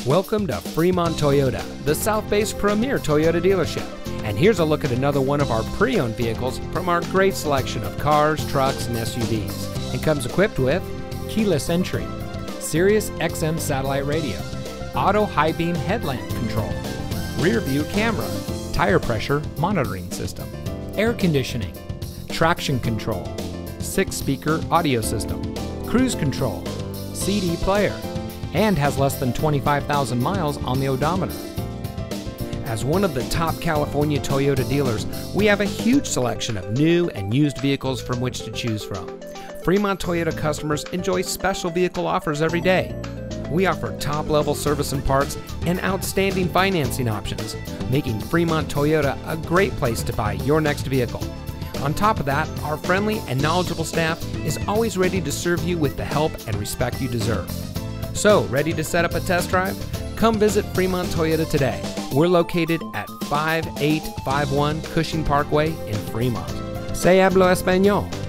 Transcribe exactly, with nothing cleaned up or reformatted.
Welcome to Fremont Toyota, the South-based premier Toyota dealership. And here's a look at another one of our pre-owned vehicles from our great selection of cars, trucks, and S U Vs. It comes equipped with keyless entry, Sirius X M satellite radio, auto high beam headlamp control, rear view camera, tire pressure monitoring system, air conditioning, traction control, six speaker audio system, cruise control, C D player, and has less than twenty-five thousand miles on the odometer. As one of the top California Toyota dealers, we have a huge selection of new and used vehicles from which to choose from. Fremont Toyota customers enjoy special vehicle offers every day. We offer top-level service and parts and outstanding financing options, making Fremont Toyota a great place to buy your next vehicle. On top of that, our friendly and knowledgeable staff is always ready to serve you with the help and respect you deserve. So, ready to set up a test drive? Come visit Fremont Toyota today. We're located at five eight five one Cushing Parkway in Fremont. Se hablo español.